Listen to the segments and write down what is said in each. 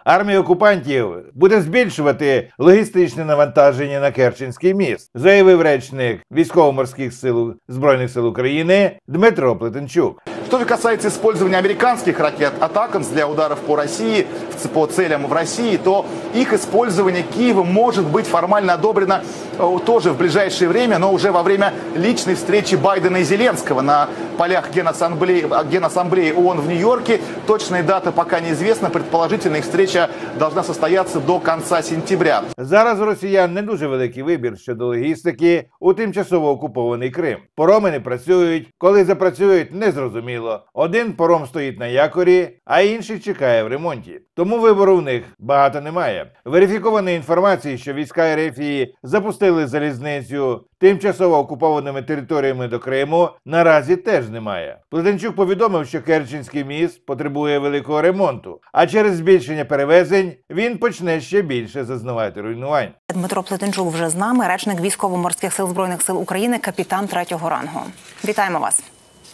Армія окупантів буде збільшувати логістичне навантаження на Керченський міст, заявив речник Військово-морських сил Збройних сил України Дмитро Плетенчук. Что же касается использования американских ракет «Атакамс» для ударов по России, по целям в России, то их использование Киевом может быть формально одобрено тоже в ближайшее время, но уже во время личной встречи Байдена и Зеленского на полях Генассамблеи ООН в Нью-Йорке. Точная дата пока неизвестна, предположительно их встреча должна состояться до конца сентября. Зараз у росіян не дуже великий вибір щодо логістики у тимчасово окупований Крим. Пороми не працюють, коли запрацюють – незрозуміло. Один пором стоїть на якорі, а інший чекає в ремонті. Тому вибору в них багато немає. Верифікованої інформації, що війська РФ запустили залізницю тимчасово окупованими територіями до Криму, наразі теж немає. Плетенчук повідомив, що Керченський міст потребує великого ремонту, а через збільшення перевезень він почне ще більше зазнавати руйнувань. Дмитро Плетенчук вже з нами, речник Військово-морських сил Збройних сил України, капітан 3-го рангу. Вітаємо вас.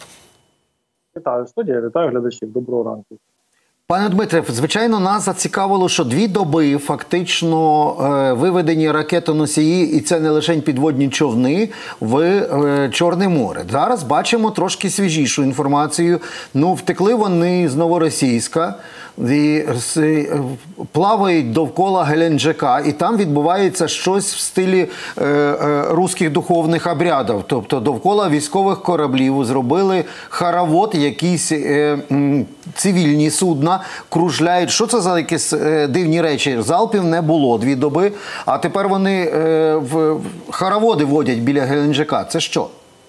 Вітаю студія, вітаю глядачів. Доброго ранку. Пане Дмитре, звичайно, нас зацікавило, що 2 доби фактично виведені ракетоносії, і це не лише підводні човни, в Чорне море. Зараз бачимо трошки свіжішу інформацію. Ну, втекли вони з Новоросійська, і плавають довкола Геленджика, і там відбувається щось в стилі руських духовних обрядів. Тобто довкола військових кораблів зробили хоровод, якісь цивільні судна кружляють. Що це за якісь дивні речі? Залпів не було 2 доби, а тепер вони хороводи водять біля Геленджика. Це що?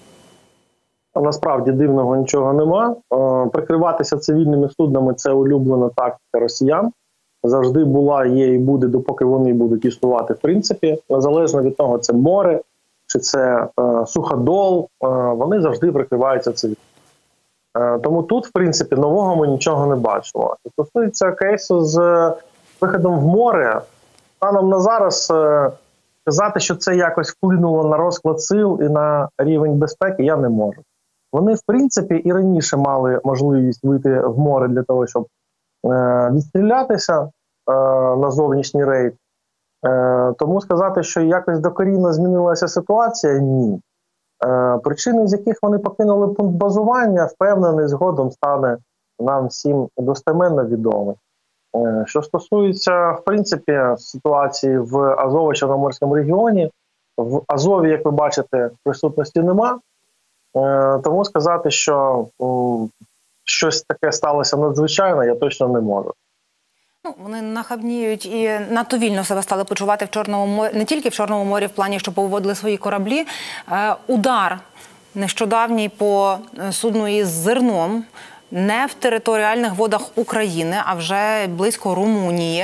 Насправді дивного нічого нема. Прикриватися цивільними суднами – це улюблена тактика росіян. Завжди була, є і буде, допоки вони будуть існувати в принципі. Незалежно від того, це море, чи це суходол, вони завжди прикриваються цивільними. Тому тут, в принципі, нового ми нічого не бачимо. Що стосується кейсу з виходом в море, станом на зараз сказати, що це якось вплинуло на розклад сил і на рівень безпеки, я не можу. Вони, в принципі, і раніше мали можливість вийти в море для того, щоб відстрілятися на зовнішній рейд. Тому сказати, що якось докорінно змінилася ситуація – ні. Причини, з яких вони покинули пункт базування, впевнений, згодом стане нам всім достеменно відомий. Що стосується, в принципі, ситуації в Азово-Чорноморському регіоні, в Азові, як ви бачите, присутності нема. Тому сказати, що щось таке сталося надзвичайно, я точно не можу. Ну, вони нахабніють і надто вільно себе стали почувати в Чорному морі, не тільки в Чорному морі, в плані, що повиводили свої кораблі. Удар нещодавній по судну із зерном не в територіальних водах України, а вже близько Румунії.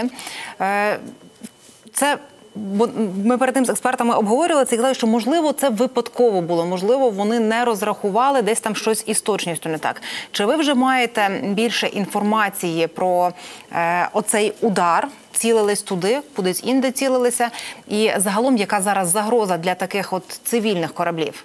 Це... Бо ми перед тим з експертами обговорювали це і казали, що, можливо, це випадково було, можливо, вони не розрахували, десь там щось із точністю не так. Чи ви вже маєте більше інформації про оцей удар, цілились туди, кудись інде цілилися, і загалом, яка зараз загроза для таких от цивільних кораблів?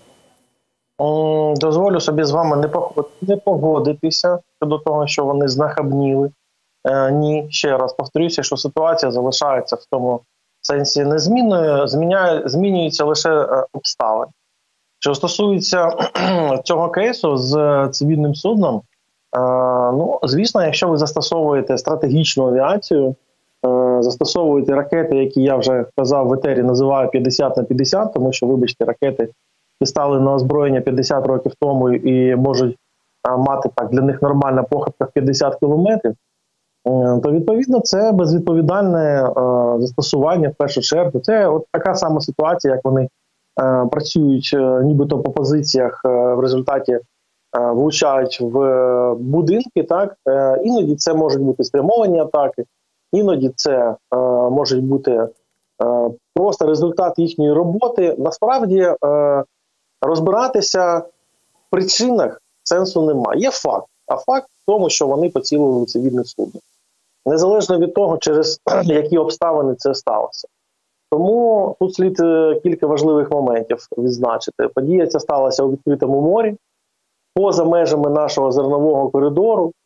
Дозволю собі з вами не погодитися щодо того, що вони знахабніли. Ні, ще раз повторюся, що ситуація залишається в тому сенсі незмінною, змінюються лише обставини. Що стосується цього кейсу з цивільним судном, ну, звісно, якщо ви застосовуєте стратегічну авіацію, застосовуєте ракети, які я вже казав в етері, називаю 50/50, тому що, вибачте, ракети стали на озброєння 50 років тому і можуть мати так для них нормальна похибка в 50 кілометрів, то, відповідно, це безвідповідальне застосування в першу чергу. Це от така сама ситуація, як вони працюють нібито по позиціях, в результаті влучають в будинки. Так? Іноді це можуть бути спрямовані атаки, іноді це можуть бути просто результат їхньої роботи. Насправді розбиратися в причинах сенсу немає. Є факт. А факт в тому, що вони поцілили у цивільне судно. Незалежно від того, через які обставини це сталося. Тому тут слід кілька важливих моментів відзначити. Подія ця сталася у відкритому морі, поза межами нашого зернового коридору.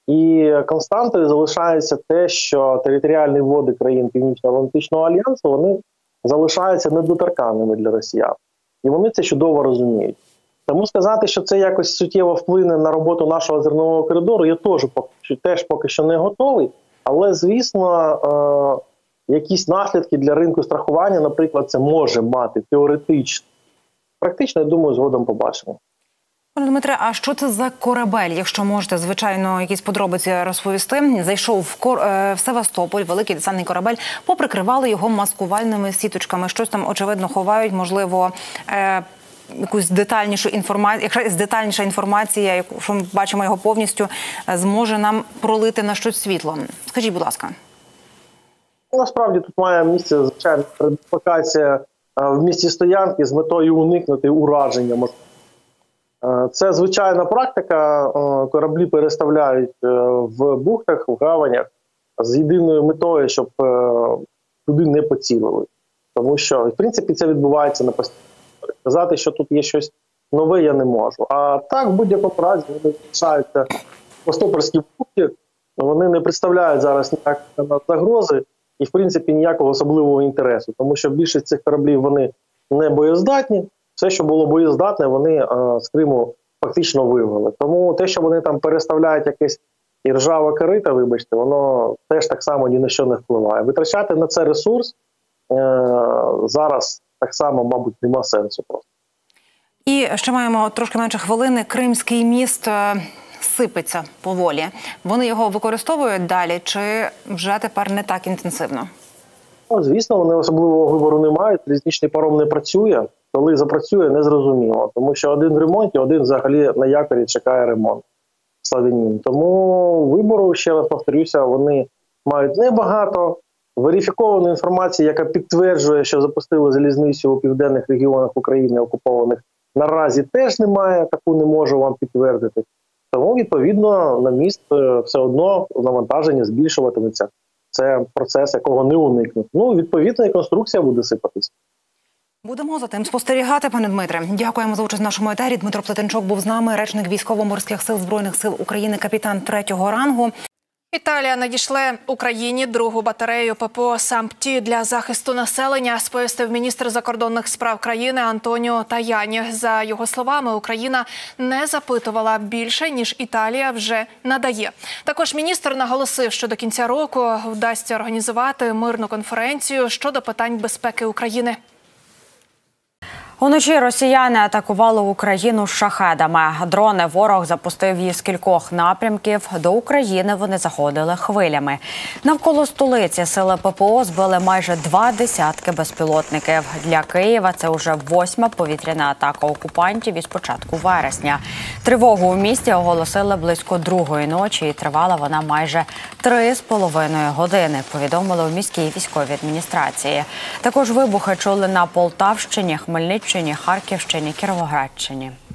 І константою залишається те, що територіальні води країн Північно-Атлантичного альянсу, вони залишаються недоторканними для росіян. І вони це чудово розуміють. Тому сказати, що це якось суттєво вплине на роботу нашого зернового коридору, я теж поки що не готовий. Але, звісно, якісь наслідки для ринку страхування, наприклад, це може мати теоретично. Практично, я думаю, згодом побачимо. Пане Дмитре, а що це за корабель, якщо можете, звичайно, якісь подробиці розповісти? Зайшов в Севастополь, великий десантний корабель, поприкривали його маскувальними сіточками. Щось там, очевидно, ховають, можливо, якусь детальнішу інформацію, якщо детальніша інформація, якщо ми бачимо його повністю, зможе нам пролити на щось світло. Скажіть, будь ласка. Насправді тут має місце, звичайно, дислокація в місці стоянки з метою уникнути ураження. Це звичайна практика. Кораблі переставляють в бухтах, в гаванях з єдиною метою, щоб туди не поцілили. Тому що, в принципі, це відбувається на постійно. Сказати, що тут є щось нове, я не можу. А так, в будь-якому разі, вони залишаються в Севастопольській бухті, вони не представляють зараз ніякої загрози і, в принципі, ніякого особливого інтересу. Тому що більшість цих кораблів, вони не боєздатні. Все, що було боєздатне, вони з Криму фактично вивели. Тому те, що вони там переставляють якесь іржаве корита, вибачте, воно теж так само ні на що не впливає. Витрачати на це ресурс зараз так само, мабуть, нема сенсу просто. І ще маємо трошки менше хвилини. Кримський міст сипеться поволі. Вони його використовують далі чи вже тепер не так інтенсивно? Ну, звісно, вони особливого вибору не мають. Залізничний паром не працює. Коли запрацює, незрозуміло. Тому що один в ремонті, один взагалі на якорі чекає ремонт. Славянін. Тому вибору, ще раз повторюся, вони мають небагато. Верифікованої інформації, яка підтверджує, що запустили залізницю у південних регіонах України окупованих, наразі теж немає, таку не можу вам підтвердити. Тому, відповідно, на міст все одно навантаження збільшуватиметься. Це процес, якого не уникнуть. Ну, відповідно, і конструкція буде сипатись. Будемо за тим спостерігати, пане Дмитре. Дякуємо за участь в нашому етері. Дмитро Плетенчук був з нами, речник Військово-морських сил Збройних сил України, капітан 3-го рангу. Італія надішле Україні другу батарею ППО «Сампті» для захисту населення, сповістив міністр закордонних справ країни Антоніо Таяні. За його словами, Україна не запитувала більше, ніж Італія вже надає. Також міністр наголосив, що до кінця року вдасться організувати мирну конференцію щодо питань безпеки України. Уночі росіяни атакували Україну шахедами. Дрони ворог запустив її з кількох напрямків. До України вони заходили хвилями. Навколо столиці сили ППО збили майже 20 безпілотників. Для Києва це вже 8-ма повітряна атака окупантів із початку вересня. Тривогу у місті оголосили близько 2-ї ночі і тривала вона майже 3,5 години, повідомили у міській військовій адміністрації. Також вибухи чули на Полтавщині, Хмельниччині, Харківщині, Кіровоградщині.